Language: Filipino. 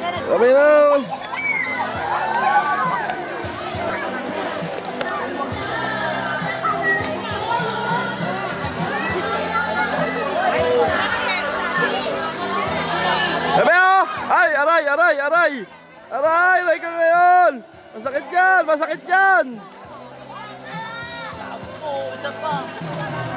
Sabi na. Sabi oh! Ay, aray, aray, aray! Aray, aray ka ngayon! Masakit yan, masakit yan! Oo, isa pa.